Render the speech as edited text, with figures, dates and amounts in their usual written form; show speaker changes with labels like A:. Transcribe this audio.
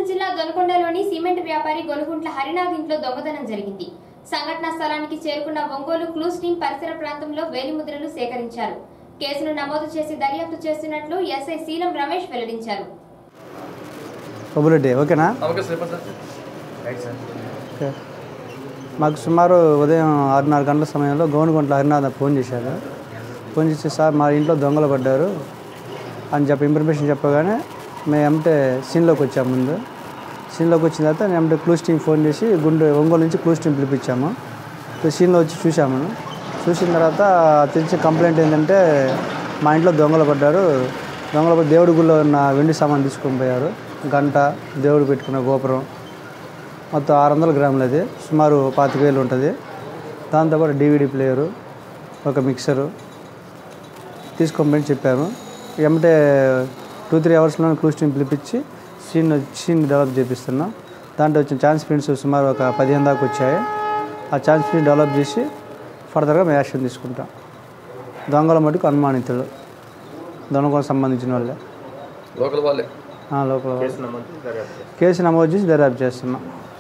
A: జిల్లా దొనకొండలోని సిమెంట్ వ్యాపారి గొలుగుంట్ల హరినాథ్ ఇంట్లో దొంగతనం జరిగింది. సంఘటనా స్థలానికి చేరుకున్న ఒంగోలు క్లూస్ టీం పరిసర ప్రాంతంలో వేలిముద్రలు సేకరించారు. కేసును నమోదు చేసి దర్యాప్తు చేస్తున్నట్లు ఎస్ఐ శీలం రమేష్ వెల్లడించారు.
B: మాకు సుమారు ఉదయం 6:30 గంటల సమయంలో గోనుగుంట్ల హరినాథ్ ఫోన్ చేశారు. ఫోన్ చేసి సార్ మా ఇంట్లో దొంగలు పడ్డారు అని చెప్పి ఇన్ఫర్మేషన్ చెప్పగానే మేము ఏమంటే సీన్లోకి వచ్చాము. ముందు సీన్లోకి వచ్చిన తర్వాత నేను ఏమంటే క్లూస్ టీం ఫోన్ చేసి ఒంగోలు నుంచి క్లూస్ టీం పిలిపించాము. సీన్లో వచ్చి చూసాము. చూసిన తర్వాత తెలిసిన కంప్లైంట్ ఏంటంటే మా ఇంట్లో దొంగలు పడ్డారు, దేవుడి గుళ్ళో ఉన్న వెండి సామాన్ తీసుకొని పోయారు. గంట, దేవుడు పెట్టుకున్న గోపురం మొత్తం 600 గ్రాములు, అది సుమారు 25,000 ఉంటుంది. దాంతోపాటు DVD ప్లేయరు, ఒక మిక్సరు తీసుకోమని చెప్పాము. ఏమంటే 2-3 అవర్స్లో క్లూస్ టీం పిలిపించి సీన్ డెవలప్ చేపిస్తున్నాం. దాంట్లో వచ్చిన ఛాన్స్ ప్రింట్స్ సుమారు ఒక 15 దాకా వచ్చాయి. ఆ ఛాన్స్ ప్రింట్ డెవలప్ చేసి ఫర్దర్గా మేము యాక్షన్ తీసుకుంటాం. దొంగల మటుకు అనుమానితులు, దొంగలకు సంబంధించిన వాళ్ళే, లోకల్ కేసు నమోదు చేసి దర్యాప్తు చేస్తున్నాం.